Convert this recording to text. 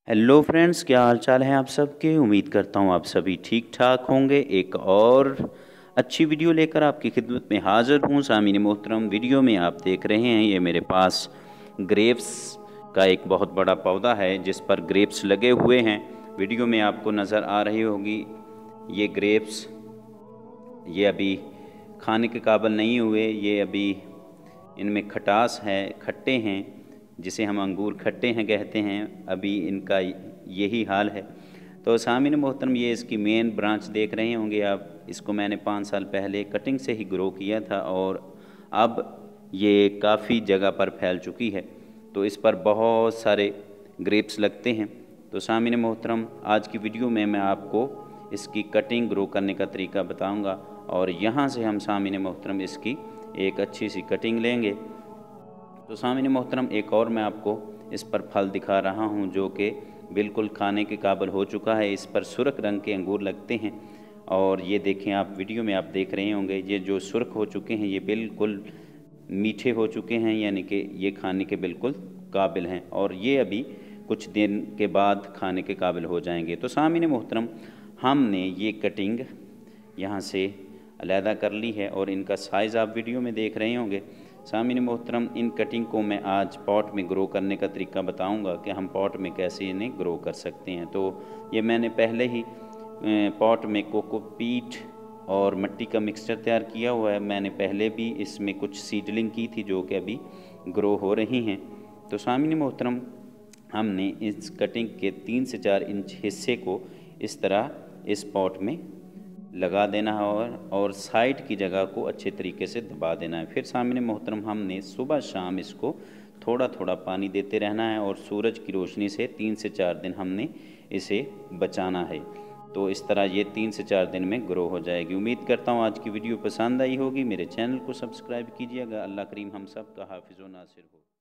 Hello friends, क्या हाल चाल है आप सबके। उम्मीद करता हूँ आप सभी ठीक ठाक होंगे। एक और अच्छी वीडियो लेकर आपकी खिदमत में हाज़िर हूँ। सामीन मोहतरम, वीडियो में आप देख रहे हैं ये मेरे पास ग्रेप्स का एक बहुत बड़ा पौधा है जिस पर ग्रेप्स लगे हुए हैं। वीडियो में आपको नज़र आ रही होगी ये ग्रेप्स। ये अभी खाने के काबिल नहीं हुए, ये अभी इनमें खटास है, खट्टे हैं, जिसे हम अंगूर खट्टे हैं कहते हैं। अभी इनका यही हाल है। तो सामीन मोहतरम, ये इसकी मेन ब्रांच देख रहे होंगे आप। इसको मैंने 5 साल पहले कटिंग से ही ग्रो किया था और अब ये काफ़ी जगह पर फैल चुकी है। तो इस पर बहुत सारे ग्रेप्स लगते हैं। तो सामीन मोहतरम, आज की वीडियो में मैं आपको इसकी कटिंग ग्रो करने का तरीका बताऊंगा और यहाँ से हम सामीन मोहतरम इसकी एक अच्छी सी कटिंग लेंगे। तो सामीन मोहतरम, एक और मैं आपको इस पर फल दिखा रहा हूँ जो कि बिल्कुल खाने के काबिल हो चुका है। इस पर सुर्ख रंग के अंगूर लगते हैं और ये देखें आप, वीडियो में आप देख रहे होंगे, ये जो सुर्ख हो चुके हैं ये बिल्कुल मीठे हो चुके हैं, यानी कि ये खाने के बिल्कुल काबिल हैं और ये अभी कुछ दिन के बाद खाने के काबिल हो जाएंगे। तो सामीन मोहतरम, हमने ये कटिंग यहाँ से अलहदा कर ली है और इनका साइज़ आप वीडियो में देख रहे होंगे। सामीन मोहतरम, इन कटिंग को मैं आज पॉट में ग्रो करने का तरीका बताऊंगा कि हम पॉट में कैसे इन्हें ग्रो कर सकते हैं। तो ये मैंने पहले ही पॉट में कोकोपीट और मिट्टी का मिक्सचर तैयार किया हुआ है। मैंने पहले भी इसमें कुछ सीडलिंग की थी जो कि अभी ग्रो हो रही हैं। तो सामीन मोहतरम, हमने इस कटिंग के 3 से 4 इंच हिस्से को इस तरह इस पॉट में लगा देना है और साइड की जगह को अच्छे तरीके से दबा देना है। फिर सामने मोहतरम, हमने सुबह शाम इसको थोड़ा थोड़ा पानी देते रहना है और सूरज की रोशनी से 3 से 4 दिन हमने इसे बचाना है। तो इस तरह ये 3 से 4 दिन में ग्रो हो जाएगी। उम्मीद करता हूँ आज की वीडियो पसंद आई होगी। मेरे चैनल को सब्सक्राइब कीजिएगा। अल्लाह करीम हम सब का हाफिज़ व नासिर हो।